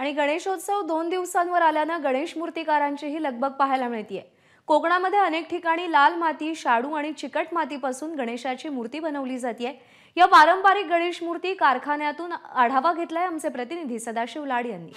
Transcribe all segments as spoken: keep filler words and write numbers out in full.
आणि गणेशोत्सव दोन दिवसांवर आल्यानं गणेश मूर्तिकारांचीही लगबग पाहायला मिळतेय। कोकणामध्ये अनेक ठिकाणी लाल माती, शाडू आणि चिकट मातीपासून गणेशाची मूर्ती बनवली जाते। या पारंपरिक गणेश मूर्ती कारखान्यातून आढावा घेतलाय आमचे प्रतिनिधी सदाशिव लाड यांनी।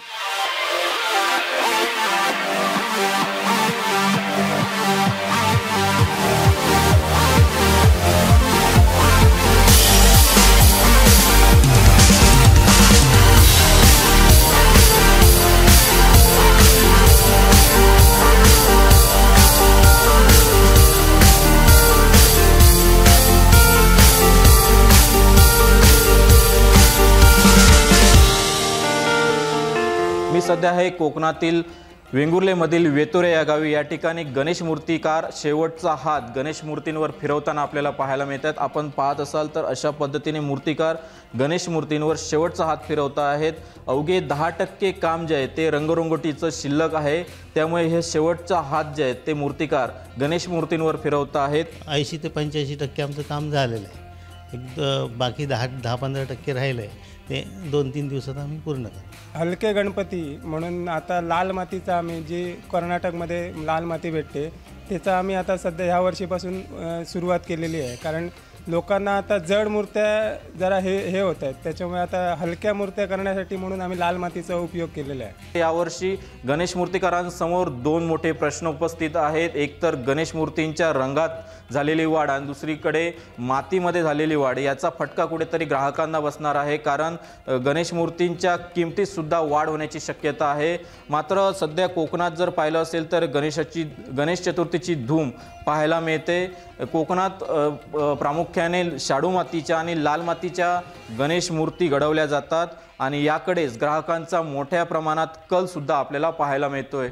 मी सध्या आहे कोकणातील वेंगुर्लेमधील वेतोरे या गावी। या ठिकाणी गणेश मूर्तिकार शेवटचा हात गणेश मूर्तींवर फिरवताना आपल्याला पाहायला मिळतात। आपण पाहत असाल तर अशा पद्धतीने मूर्तिकार गणेश मूर्तींवर शेवटचा हात फिरवत आहेत। अवघे दहा टक्के काम जे आहे ते रंगरंगोटीचं शिल्लक आहे, त्यामुळे हे शेवटचा हात जे आहेत ते मूर्तिकार गणेश मूर्तींवर फिरवत आहेत। ऐंशी ते पंच्याऐंशी टक्के आमचं काम झालेलं आहे। एक बाकी दहा दहा पंधरा टक्के राहिलं आहे, ते दोन तीन दिवसात आम्ही पूर्ण करू। हलके गणपती म्हणून आता लाल मातीचा आम्ही जी कर्नाटकमध्ये लाल माती भेटते त्याचा आम्ही आता सध्या ह्या वर्षीपासून सुरुवात केलेली आहे। कारण लोकांना आता जड मूर्त्या जरा हे हे होत आहेत, त्याच्यामुळे आता हलक्या मूर्त्या करण्यासाठी म्हणून आम्ही लाल मातीचा उपयोग केलेला आहे। यावर्षी गणेश मूर्तिकारांसमोर दोन मोठे प्रश्न उपस्थित आहेत। एक तर गणेश मूर्तींच्या रंगात झालेली वाढ आणि दुसरीकडे मातीमध्ये झालेली वाढ, याचा फटका कुठेतरी ग्राहकांना बसणार आहे। कारण गणेश मूर्तींच्या किमतीत सुद्धा वाढ होण्याची शक्यता आहे। मात्र सध्या कोकणात जर पाहिलं असेल तर गणेशाची गणेश चतुर्थीची धूम पाहायला मिळते। कोकणात प्रामुख्याने शाडू मातीच्या आणि लाल मातीच्या गणेश मूर्ती घडवल्या जातात आणि याकडेच ग्राहकांचा मोठ्या प्रमाणात कल सुद्धा आपल्याला पाहायला मिळतोय।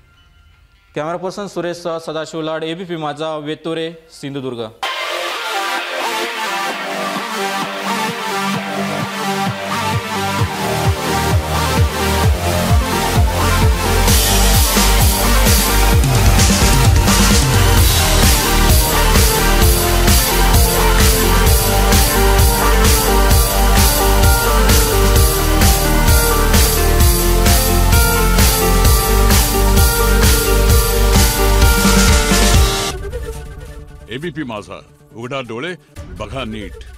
कॅमेरा पर्सन सुरेश सह सदाशिव लाड, एबीपी माझा, वेतोरे, सिंधुदुर्ग। एबीपी माझा, उघडा डोळे बघा नीट।